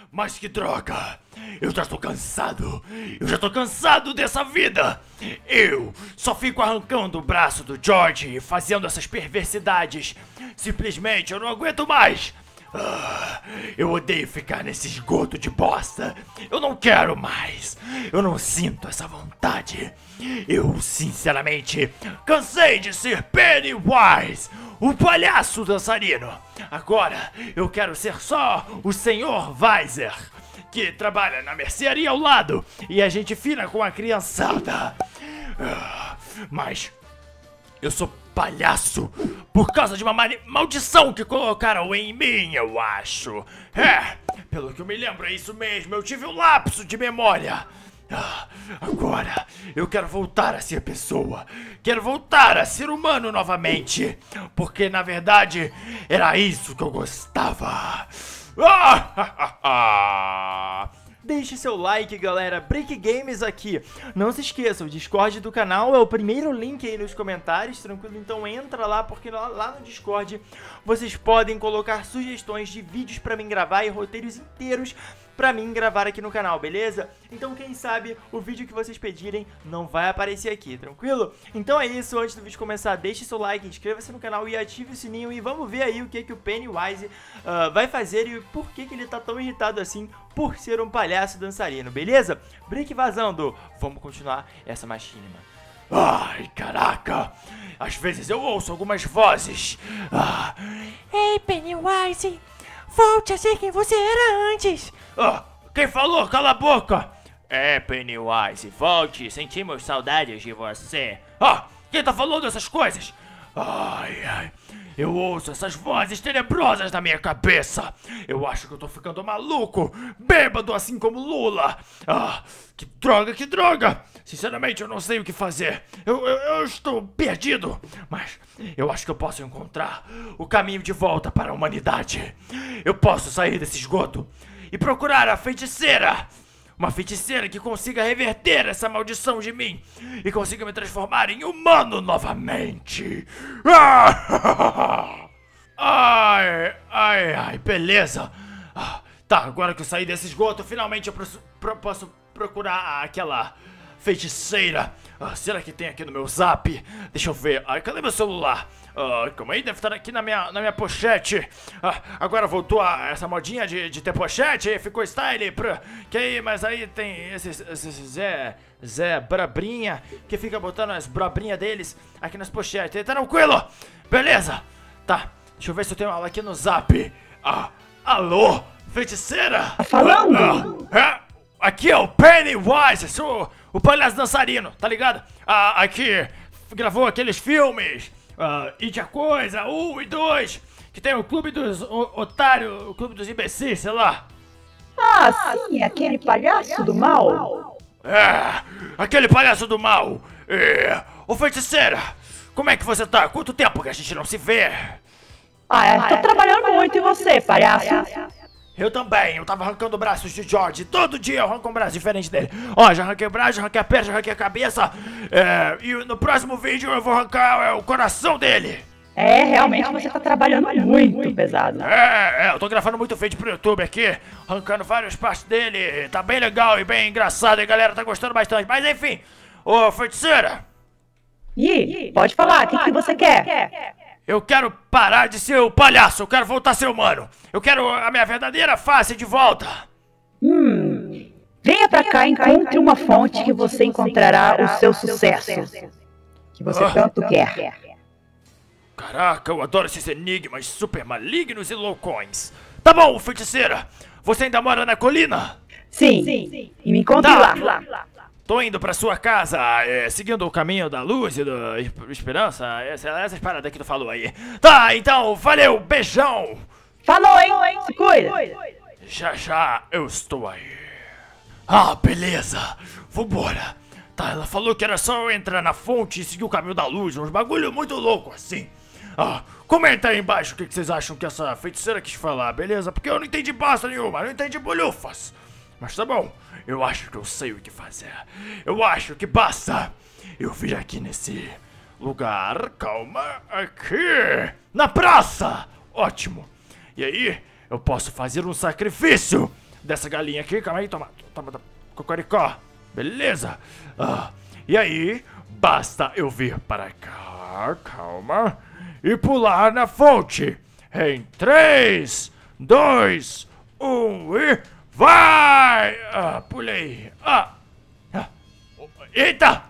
Mas que droga! Eu já tô cansado! Eu já tô cansado dessa vida! Eu só fico arrancando o braço do George e fazendo essas perversidades. Simplesmente eu não aguento mais! Eu odeio ficar nesse esgoto de bosta. Eu não quero mais. Eu não sinto essa vontade. Eu, sinceramente, cansei de ser Pennywise, o palhaço dançarino. Agora eu quero ser só o Sr. Weiser, que trabalha na mercearia ao lado e a gente fina com a criançada. Mas eu sou palhaço por causa de uma maldição que colocaram em mim, eu acho. Pelo que eu me lembro, é isso mesmo. Eu tive um lapso de memória. Agora eu quero voltar a ser pessoa. Quero voltar a ser humano novamente. Porque na verdade era isso que eu gostava. Deixe seu like, galera. Break Games aqui. Não se esqueça, o Discord do canal é o primeiro link aí nos comentários, tranquilo? Então entra lá, porque lá no Discord vocês podem colocar sugestões de vídeos pra mim gravar e roteiros inteiros pra mim gravar aqui no canal, beleza? Então quem sabe o vídeo que vocês pedirem não vai aparecer aqui, tranquilo? Então é isso, antes do vídeo começar, deixe seu like, inscreva-se no canal e ative o sininho e vamos ver aí o que o Pennywise vai fazer e por que ele tá tão irritado assim por ser um palhaço dançarino, beleza? Break vazando, vamos continuar essa machinima. Ai, caraca! Às vezes eu ouço algumas vozes. Ei, Pennywise! Volte a ser quem você era antes! Quem falou? Cala a boca! Pennywise, volte, sentimos saudades de você. Quem tá falando essas coisas? Ai, eu ouço essas vozes tenebrosas na minha cabeça. Eu acho que eu tô ficando maluco, bêbado assim como Lula. Que droga! Sinceramente, eu não sei o que fazer. Eu estou perdido, mas eu acho que eu posso encontrar o caminho de volta para a humanidade. Eu posso sair desse esgoto e procurar a feiticeira. Uma feiticeira que consiga reverter essa maldição de mim e consiga me transformar em humano novamente. Ai, beleza. Tá, agora que eu saí desse esgoto, finalmente eu posso procurar aquela feiticeira. Será que tem aqui no meu zap? Deixa eu ver. Cadê meu celular? Calma aí, deve estar aqui na minha pochete. Agora voltou essa modinha de ter pochete, ficou style. Mas aí tem esse Zé Brabrinha, que fica botando as brabrinhas deles aqui nas pochetes. Tá tranquilo? Beleza. Tá, deixa eu ver se eu tenho ela aqui no zap. Alô, feiticeira? Tá falando? Aqui é o Pennywise, sou o palhaço dançarino, tá ligado? Aqui gravou aqueles filmes, It a Coisa, 1 e 2, que tem o Clube dos Otários, o Clube dos Imbecis, sei lá. Sim, aquele palhaço do mal. Aquele palhaço do mal. Ô feiticeira, como é que você tá? Quanto tempo que a gente não se vê? Tô trabalhando muito, e você, palhaço? Eu também, eu tava arrancando braços de George. Todo dia eu arranco um braço diferente dele. Já arranquei o braço, já arranquei a perna, já arranquei a cabeça. E no próximo vídeo eu vou arrancar o coração dele. Realmente você tá trabalhando muito pesado. Eu tô gravando muito vídeo pro YouTube aqui, arrancando várias partes dele. Tá bem legal e bem engraçado, e a galera tá gostando bastante. Mas enfim, ô feiticeira. Pode falar, o que você quer? Eu quero parar de ser o palhaço, eu quero voltar a ser humano. Eu quero a minha verdadeira face de volta. Venha pra cá e encontre uma fonte que você encontrará o seu sucesso. Que você tanto quer. Caraca, eu adoro esses enigmas super malignos e loucões. Tá bom, feiticeira. Você ainda mora na colina? Sim. E me encontre lá. Tô indo pra sua casa, seguindo o caminho da luz e da esperança, essas paradas que tu falou aí. Tá, então, valeu, beijão! Falou, hein? Se cuida! Já eu estou aí. Beleza, vambora. Tá, ela falou que era só eu entrar na fonte e seguir o caminho da luz, uns bagulho muito louco assim. Comenta aí embaixo o que vocês acham que essa feiticeira quis falar, beleza? Porque eu não entendi bosta nenhuma, não entendi bolhufas. Mas tá bom, eu acho que eu sei o que fazer. Eu acho que basta eu vir aqui nesse lugar, calma, aqui, na praça. Ótimo. E aí, eu posso fazer um sacrifício dessa galinha aqui. Calma aí, toma, cocoricó. Beleza. E aí, basta eu vir para cá, calma, e pular na fonte. Em 3, 2, 1 e vai! Pulei. Eita!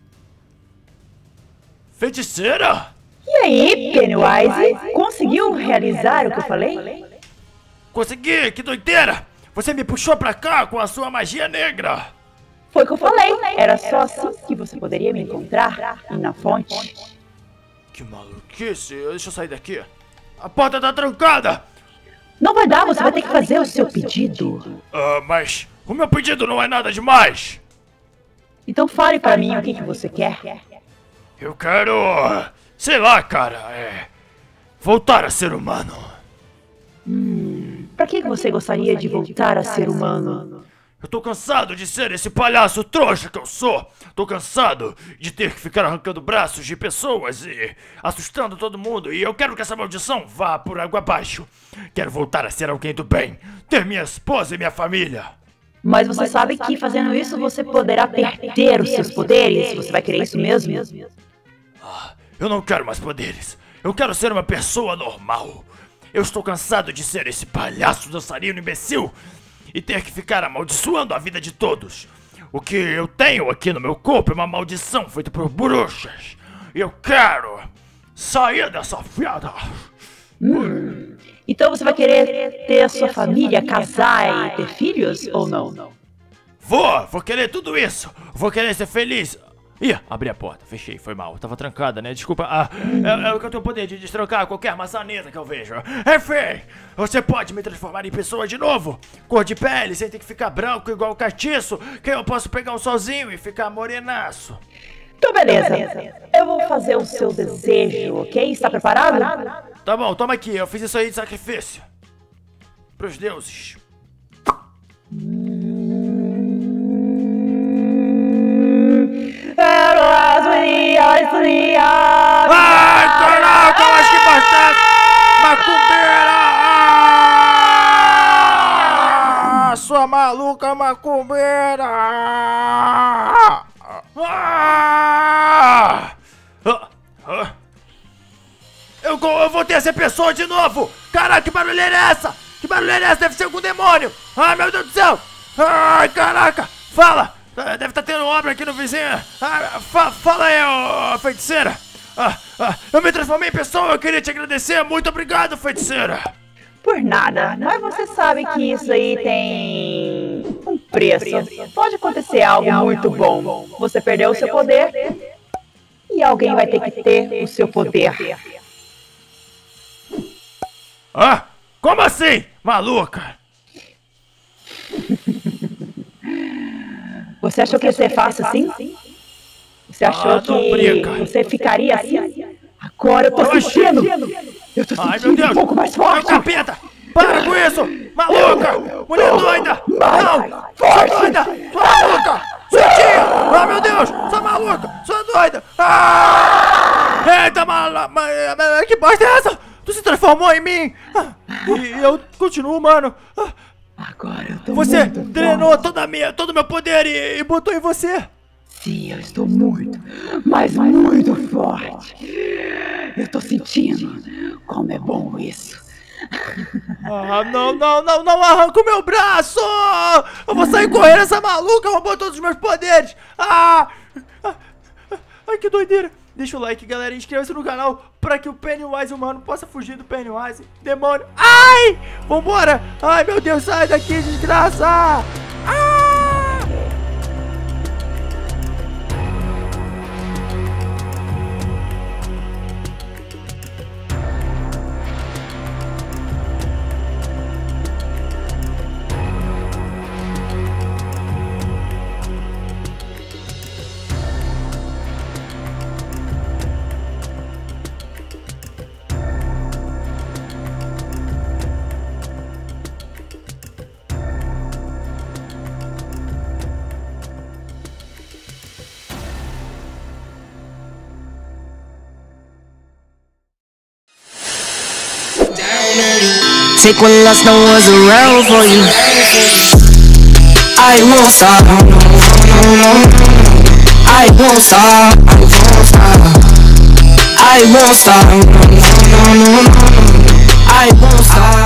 Feiticeira! E aí, Pennywise? Conseguiu realizar o que eu falei? Consegui, que doideira! Você me puxou pra cá com a sua magia negra! Foi o que eu falei. Era só assim que você poderia me encontrar e na fonte. Que maluquice! Deixa eu sair daqui. A porta tá trancada! Não vai dar, você vai ter que fazer o seu pedido. Mas o meu pedido não é nada demais! Então fale pra mim o que você quer. Eu quero... sei lá, cara, voltar a ser humano. Pra que você gostaria de voltar a ser humano? Eu tô cansado de ser esse palhaço trouxa que eu sou. Tô cansado de ter que ficar arrancando braços de pessoas e assustando todo mundo. E eu quero que essa maldição vá por água abaixo. Quero voltar a ser alguém do bem. Ter minha esposa e minha família. Mas você sabe que fazendo isso você poderá perder os seus poderes? Você vai querer isso mesmo? Eu não quero mais poderes. Eu quero ser uma pessoa normal. Eu estou cansado de ser esse palhaço dançarino imbecil e ter que ficar amaldiçoando a vida de todos. O que eu tenho aqui no meu corpo é uma maldição feita por bruxas. E eu quero sair dessa fiada. Então você vai querer ter a sua família, casar e ter filhos ou não? Vou querer tudo isso. Vou querer ser feliz. Ih, abri a porta, fechei, foi mal, tava trancada, né, desculpa. É o que eu tenho o poder de destrancar qualquer maçaneta que eu vejo. Enfim, você pode me transformar em pessoa de novo. Cor de pele, sem ter que ficar branco igual o catiço, que eu posso pegar um solzinho e ficar morenaço. Então beleza, eu vou fazer o seu desejo, ok? Está preparado? Tá bom, toma aqui, eu fiz isso aí de sacrifício. Pros deuses. Ai, caraca, mas que bastante! Macumbeira! Sua maluca macumbeira! Eu voltei a ser pessoa de novo! Caraca, que barulheira é essa? Que barulheira é essa? Deve ser algum demônio! Ai, meu Deus do céu! Ai, caraca! Fala! Deve estar tendo obra aqui no vizinho. Fala aí, ô feiticeira. Eu me transformei em pessoa, eu queria te agradecer. Muito obrigado, feiticeira. Por nada, mas você sabe que isso aí tem um preço. Pode acontecer algo muito bom. Você perdeu o seu poder e alguém vai ter que ter o seu poder. Como assim, maluca? Você achou que ia ser fácil assim? Você achou que você ficaria assim? Agora eu tô sentindo! Eu tô sentindo um pouco mais forte! Capeta! Para com isso! Maluca! Mulher doida! Não! Sua doida! Sua maluca! Sua tia! Oh, meu Deus! Sua maluca! Sua doida! Eita, que bosta é essa? Tu se transformou em mim! E eu continuo humano! Agora eu tô Você muito drenou forte. todo o meu poder e botou em você! Sim, eu estou muito, mas muito forte. Eu tô sentindo como é bom isso. Não arranca o meu braço! Eu vou sair correndo, essa maluca roubou todos os meus poderes! Ai, que doideira! Deixa o like, galera, e inscreva-se no canal para que o Pennywise humano possa fugir do Pennywise demônio. Ai! Vambora! Ai, meu Deus, sai daqui, desgraça! Take when last no was around for you. I won't stop, no, no, no, no, no. I won't stop, I won't stop. I won't stop, no, no, no, no, no. I won't stop.